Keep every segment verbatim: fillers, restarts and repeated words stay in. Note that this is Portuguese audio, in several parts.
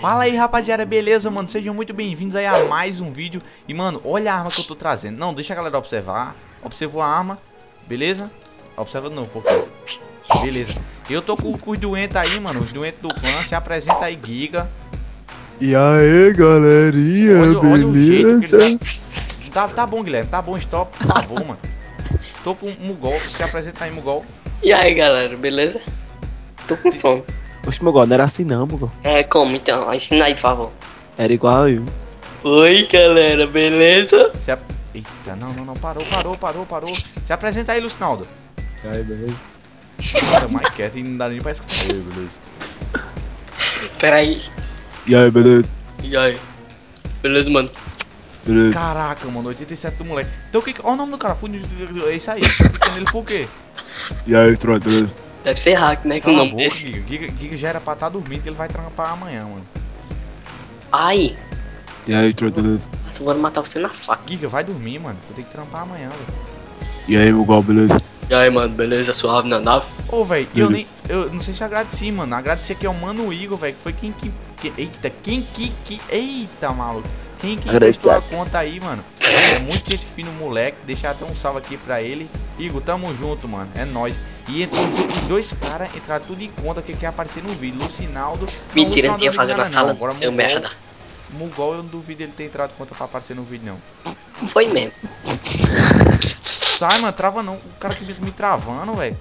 Fala aí, rapaziada, beleza, mano? Sejam muito bem-vindos aí a mais um vídeo. E, mano, olha a arma que eu tô trazendo. Não, deixa a galera observar. Observou a arma, beleza? Observa de novo um pouquinho. Beleza. Eu tô com, com os doentes aí, mano. Os doentes do clã. Se apresenta aí, Giga. E aí, galerinha, Olha, olha o jeito que beleza? ele tá... tá... Tá bom, Guilherme. Tá bom, stop, por favor, mano. Tô com o Mugol. Se apresenta aí, Mugol. E aí, galera, beleza? Tô com sono. Oxe, Mogol, não era assim não, Mogol. É, como então? Ensina aí, por favor. Era igual eu. Oi, galera, beleza? Se ap... Eita, não, não, não. Parou, parou, parou, parou. Se apresenta aí, Lucinaldo. E aí, beleza? Cara, mais quieto e não dá nem pra escutar. Aí, beleza. Pera aí. E aí, beleza? E aí? Beleza, mano? Beleza? Caraca, mano, oitenta e sete do moleque. Então o que. Olha o nome do cara, fundo. É isso aí. Tá ficando nele por quê? E aí, Troy, beleza? Deve ser hack, né? Com o Cala a nome boca, desse. Giga. Giga. Giga já era pra estar dormindo, ele vai trampar amanhã, mano. Ai, E aí, Troy, beleza? eu vou matar você na faca. Giga, vai dormir, mano. Tu tem que trampar amanhã, velho. E aí, Mogol, beleza? E aí, mano, beleza? Suave na nave? Ô, velho, eu Beleza. nem. Eu não sei se eu agradeci, mano. Agradeci aqui ao Mano Igor, velho. Que foi quem que. que- eita, quem que. que eita, maluco. Quem que Agradeci. emprestou a conta aí, mano? É muito gente fina o moleque. Deixar até um salve aqui pra ele. Igor, tamo junto, mano. É nóis. E entrou os dois caras, entraram tudo em conta que quer aparecer no vídeo. Lucinaldo. Mentira, não Lucinaldo tinha vi vaga nada, na sala, não. Agora, seu Mugol- merda. Mugol, eu não duvido ele ter entrado conta pra aparecer no vídeo, não. Foi mesmo. Sai, mano, trava não. O cara que me, me travando, velho.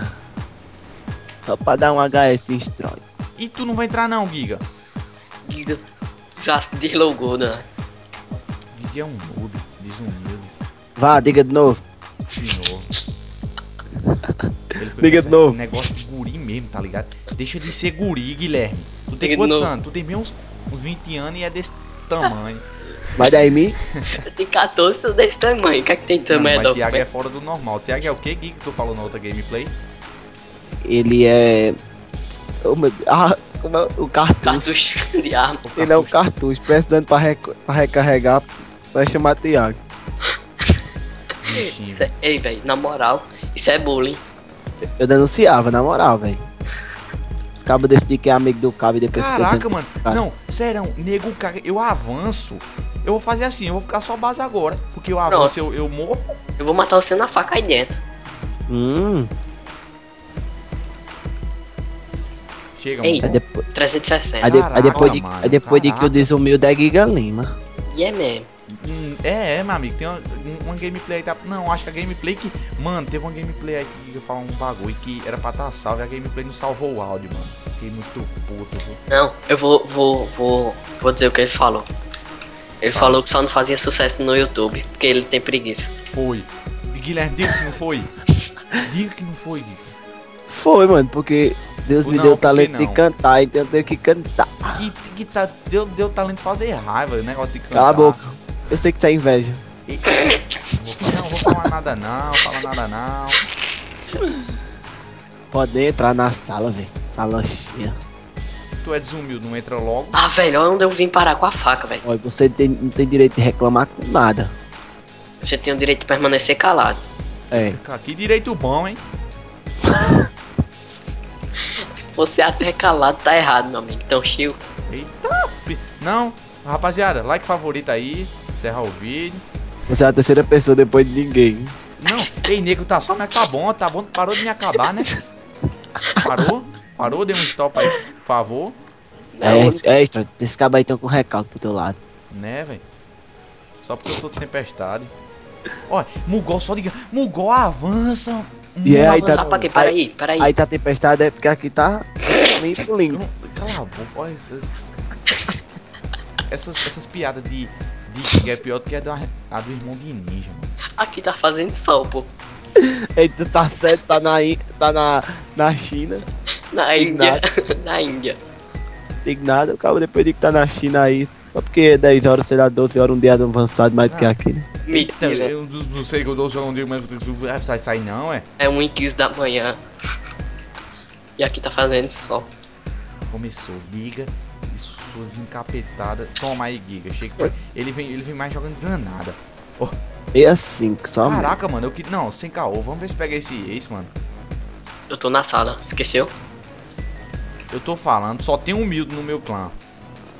Só pra dar um H S em Troy. E tu não vai entrar, não, Giga. Giga já se deslogou, né? Giga é um noob, desumilde. Vá, diga de novo. De novo. Ele foi Diga com de novo. esse negócio de guri mesmo, tá ligado? Deixa de ser guri, Guilherme. Tu tem Diga de quantos novo. anos? Tu tem bem uns, uns vinte anos e é desse tamanho. Vai daí em mim? Eu tenho quatorze, sou desse tamanho. O que é que tem Não, tamanho, mas Adolfo? Thiago é fora do normal. O Thiago é o que, Gui, que tu falou na outra gameplay? Ele é... Oh, meu Deus. Ah, como é o cartucho. Cartucho de arma. Ele é um cartucho, precisando pra, rec... pra recarregar. Só chamar Thiago. Bichinho. Isso é- Ei, velho, na moral, isso é bullying. Eu denunciava, na moral, velho. Os cabos decidiram que é amigo do cabo e depois... ficou Caraca, dizendo- mano. Cara, Não, sério, nego, caga. Eu avanço. Eu vou fazer assim, eu vou ficar só base agora. Porque eu avanço, eu, eu morro. Eu vou matar você na faca aí dentro. Hum, Chega, Ei. aí mano. depois... trezentos e sessenta. Aí, de- aí Caraca, depois, de, mano, aí depois de que caraca. eu desumilde é Giga Lima. E é mesmo. Hum, É, é, meu amigo, tem uma, uma gameplay aí, tá? Não, acho que a gameplay que... Mano, teve uma gameplay aí que eu falar um bagulho que era pra estar salvo e a gameplay não salvou o áudio, mano. Fiquei muito puto, viu? Não, eu vou, vou, vou, vou dizer o que ele falou. Ele Fala. falou que só não fazia sucesso no YouTube, porque ele tem preguiça. Foi. Guilherme, diga que não foi. Diga que não foi, Gui. Foi, mano, porque Deus Ou me não, deu o por que talento de não? cantar, então eu tenho que cantar. Que, que tá, deu, deu talento de fazer raiva, o negócio de cantar. Cala a boca. Eu sei que isso é inveja. E- Vou falar- não, vou falar nada não, falar nada não. Pode entrar na sala, velho. Sala cheia. Tu é desumilde, não entra logo. Ah, velho, olha onde eu vim parar com a faca, velho. Olha, você tem- não tem direito de reclamar com nada. Você tem o direito de permanecer calado. É. Cara, que direito bom, hein? Você até calado tá errado, meu amigo. Então, chill. Eita, pi- não, rapaziada, like favorito aí, encerrar o vídeo. Você é a terceira pessoa depois de ninguém. Não, ei, nego, tá só, mas tá bom, tá bom, parou de me acabar, né? Parou? Parou, deu um stop aí, por favor. É, Não, é extra. Esses cabos aí estão com recalque pro teu lado. Né, velho? Só porque eu tô de tempestade. Olha, Mugol, só diga, Mugol avança. E é, aí avançar tá- pra quê? Peraí, peraí. Aí tá tempestade, é porque aqui tá limpo, Tu limpo. não- Cala a boca, olha essas. Essas, essas piadas de. de que é pior do que a do, a do irmão de ninja, mano. Aqui tá fazendo sol, pô. Eita, tá certo, tá na, I- tá na, na China. Na Tem Índia. Na Índia. Tem nada, o cabo depois de que tá na China aí. Só porque é dez horas, sei lá, doze horas, um dia avançado mais do que Ah. aquele. Eita, Mentira. eu não não sei que eu dou só um dia, mas vai sair não, é? É um e quinze da manhã. E aqui tá fazendo sol. Começou, Giga e suas encapetadas. Toma aí, Giga. Chega pra... ele, vem, ele vem mais jogando granada. Oh, sessenta e cinco, só. caraca, mano, eu que. Não, sem caô. Vamos ver se pega esse ace, mano. Eu tô na sala, esqueceu? Eu tô falando, só tem um humilde no meu clã.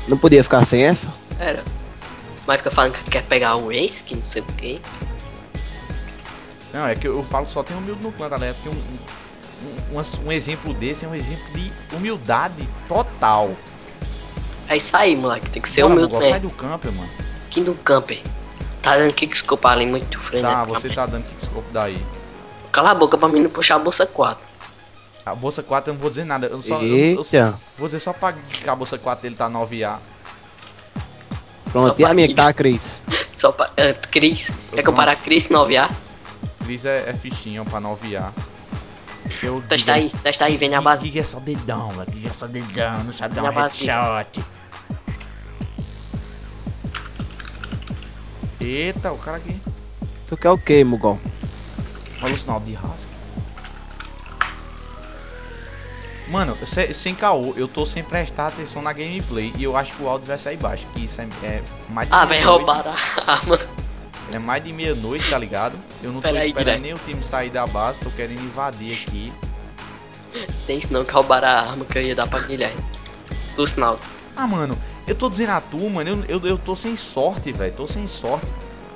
Não podia ficar sem essa? Era. Mas fica falando que quer pegar o Ace, que não sei o que. Não, é que eu falo só tem humilde no clã, tá ligado? Porque um, um, um, um exemplo desse é um exemplo de humildade total. É isso aí, moleque. Tem que ser Bora, humilde Mugol, sai mesmo. do camper, mano. Aqui do camper. Tá dando kickscope ali muito frente. Tá, né, você camper? tá dando kickscope daí. Cala a boca pra mim não puxar a bolsa quatro. A bolsa quatro eu não vou dizer nada. Eu só, eu, eu só- Eita. vou dizer só pra que a bolsa quatro dele tá nove A. Pronto, Só e a minha pra- que tá, Cris? Só pra. Uh, Cris. Quer comparar Cris nove A? Cris é, é fichinha pra nove A. Eu Testa aí, testa aí, vem na base. Que, que é só dedão, mano. Que, que é só dedão, não sabe dar Na um base. headshot. Eita, o cara aqui. Tu quer o que, Mugol? Olha o sinal de rasca. Mano, sem, sem caô, eu tô sem prestar atenção na gameplay e eu acho que o áudio vai sair baixo. Que isso é, é mais de Ah, vai meia-noite. roubar a arma. É mais de meia-noite, tá ligado? Eu não tô Pera aí, esperando Guilherme. nem o time sair da base, tô querendo invadir aqui. Tem isso não que roubaram a arma que eu ia dar pra Guilherme. Do sinal. Ah, mano, eu tô dizendo a tu, mano, eu, eu, eu tô sem sorte, velho. Tô sem sorte.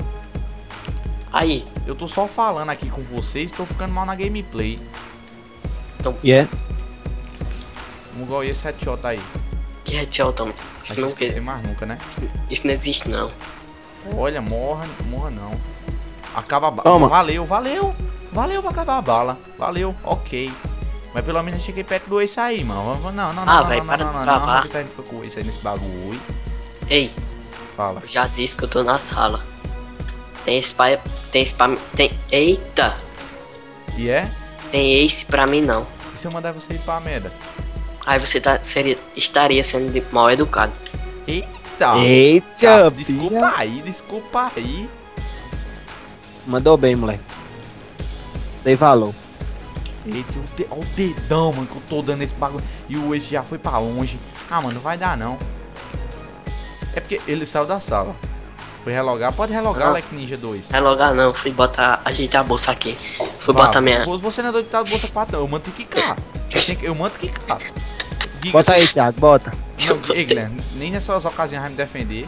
Aí. Eu tô só falando aqui com vocês, tô ficando mal na gameplay. E é? Mugol, e esse headshot aí? Que headshot, Tom. Isso Acho não, que esquecer que... mais nunca, né? isso não existe não. Olha, morra, morra não. Acaba a bala. Toma. Valeu, valeu. Valeu pra acabar a bala. Valeu, ok. Mas pelo menos eu cheguei perto do Ace aí, mano. Não, não, não, Ah, não, véi, não, para não, de não, travar. não, não, não, fica com o Ace aí nesse bagulho. Ei, Fala. eu já disse que eu tô na sala. Tem esse pra... Tem esse pra... Tem... Eita! E é? Tem Ace pra mim não. E se eu mandar você ir pra merda? Aí você tá, seria, estaria sendo de- mal educado. Eita! Eita, Ah, desculpa pia. aí, desculpa aí. Mandou bem, moleque. Dei valor. Eita, o de- olha o dedão, mano, que eu tô dando esse bagulho. E o Ace já foi pra longe. Ah, mano, não vai dar não. É porque ele saiu da sala. Foi relogar. Pode relogar, Ah. Leque Ninja dois. Não é logar não, fui botar, ajeitar a bolsa aqui. Fui Vá, botar minha... Você não é doido de estar de bolsa quatro, não. Eu mando quicar. Tem que- Eu mando quicar. Giga, Bota aí, Thiago, bota. Não, ei, Guilherme, nem nessas ocasiões vai me defender.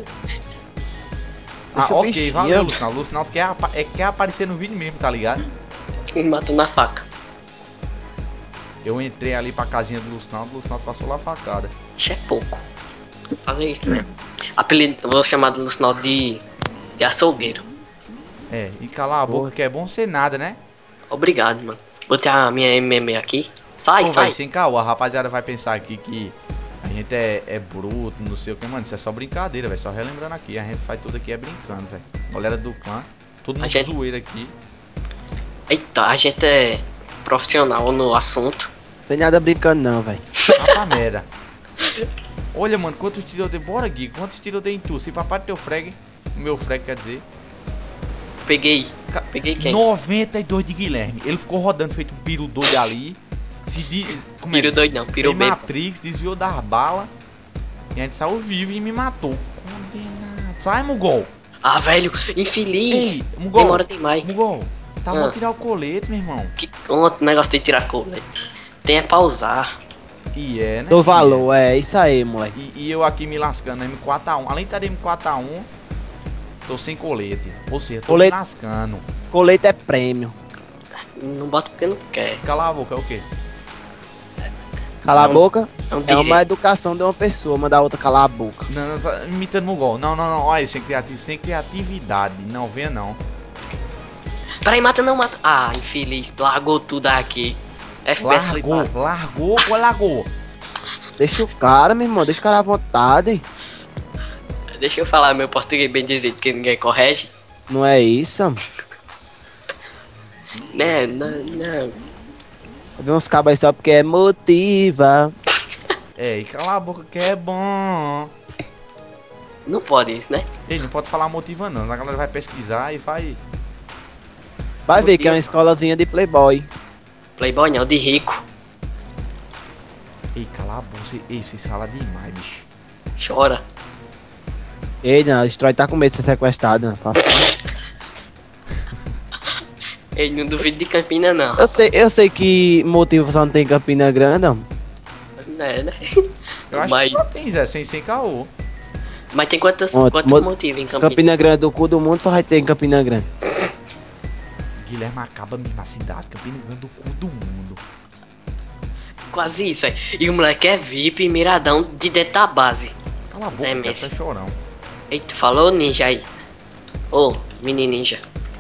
Ah, Deixa o ok, bichinho. valeu, Lucinaldo. Lucinaldo quer, apa- é, quer aparecer no vídeo mesmo, tá ligado? Me matou na faca. Eu entrei ali pra casinha do Lucinaldo, o Lucinaldo passou lá a facada. Isso é pouco. Fazer isso mesmo. Apelido, eu vou chamar do sinal de... De açougueiro. É, e calar a boca que é bom ser nada, né? Obrigado, mano. Botei a minha M M aqui. Sai, Pô, sai. véi, sem caô, a rapaziada vai pensar aqui que a gente é, é bruto, não sei o que, mano. Isso é só brincadeira, velho. Só relembrando aqui. A gente faz tudo aqui é brincando, velho. Galera do clã, todo mundo gente- zoeiro aqui. Eita, a gente é profissional no assunto. Tem nada brincando não, velho. Ah, pra merda. Olha, mano, quantos tiros eu dei? Bora, Gui. Quantos tiros eu dei em tu? Se papai do teu frag, o meu frag quer dizer. Peguei. Ca- Peguei quem? noventa e dois de Guilherme. Ele ficou rodando feito um piru doido ali. Se de... Como é? Piro doido não, piro Fez bem. Matrix, desviou das balas. E a gente saiu vivo e me matou. Condenado. Sai, Mugol. Ah, velho, infeliz. Ei, Mugol. Demora demais. Mugol. Tá bom Ah. tirar o colete, meu irmão. Que ontem negócio de tirar colete. Tem é pra usar. E é, né? Dou valor, é isso aí, moleque. E, e eu aqui me lascando, M quatro A um. Além de estar de M quatro A um, tô sem colete. Ou seja, tô Colete- me lascando. Colete é prêmio. Não bota porque não quer. Cala a boca, é o quê? Cala a Não, boca. É um É direito. uma educação de uma pessoa, mandar a outra calar a boca. Não, não, tá imitando Mugol. Não, não, não. Olha, sem, criativo, sem criatividade. Não, venha não. Peraí, mata não, mata. Ah, infeliz. Largou tudo aqui. F P S foi Largou, para. largou ou largou? Deixa o cara, meu irmão, deixa o cara à vontade. Deixa eu falar meu português bem dizido que ninguém corrige. Não é isso? Né, não, não. Eu vi uns cabos aí só porque é motiva. É, e cala a boca que é bom. Não pode isso, né? Ei, não pode falar motiva não. A galera vai pesquisar e vai... Vai ver que é uma Motiva. escolazinha de playboy. Playboy não, de rico. Ei, cala a boca. Você- Ei, vocês falam demais, bicho. Chora. Ei, não, o Stroy tá com medo de ser sequestrado, não faça. Ei, não duvido de Campina não. Eu sei, eu sei que motivo só não tem em Campina Grande, não. É, né? Eu acho Mas- que só tem, Zé, sem, sem caô. Mas tem quantos, Ó, quantos mo- motivos em Campina? Campina Grande, o cu do mundo só vai ter em Campina Grande. Guilherme acaba mesmo a cidade, Campina Grande do cu do mundo. Quase isso, aí. E o moleque é V I P miradão de dentro da base. Cala a boca, É cara, mesmo. tá chorão. Eita, falou ninja aí. Ô, mini ninja.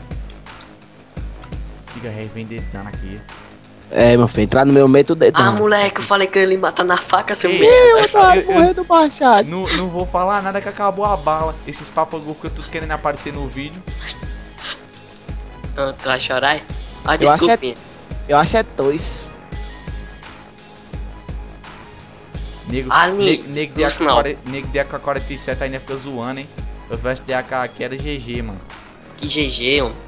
Fica revendendo aqui. É, meu filho, entrar no meu meio tudo Ah, dedão. moleque, eu falei que ele ia matar na faca, seu Ei, merda. Ih, eu- otário, eu- morreu do Machado. Não, não vou falar nada que acabou a bala. Esses papagufos que eu tô querendo aparecer no vídeo. Ah, tu vai chorar? Ah, Eu acho é- desculpinha. Eu acho é dois. Nego, Ah, ni- nego, nego, de A K isso não. quarenta nego de A K quarenta e sete ainda fica zoando, hein. Eu tivesse de A K aqui era G G, mano. Que G G, mano.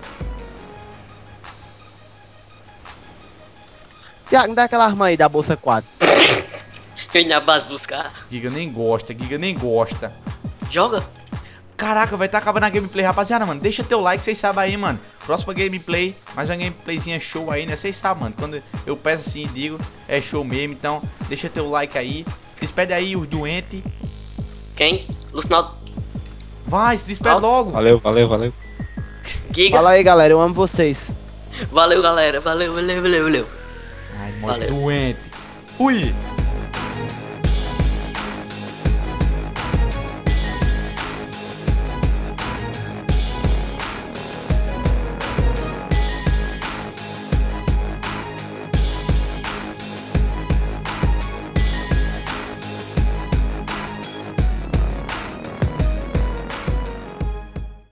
Tiago, me dá aquela arma aí da bolsa quatro. Eu ia na base buscar. Giga nem gosta, Giga nem gosta. Joga? Caraca, vai tá acabando a gameplay, rapaziada, mano. Deixa teu like, vocês sabem aí, mano. Próxima gameplay, mais uma gameplayzinha show aí, né? Vocês sabem, mano. Quando eu peço assim e digo, é show mesmo. Então, deixa teu like aí. Despede aí os doentes. Quem? Lucinaldo. Vai, se despede Ó. logo. Valeu, valeu, valeu. Giga. Fala aí, galera, eu amo vocês. Valeu, galera. Valeu, valeu, valeu, valeu. Ai, mó Valeu. doente. Fui.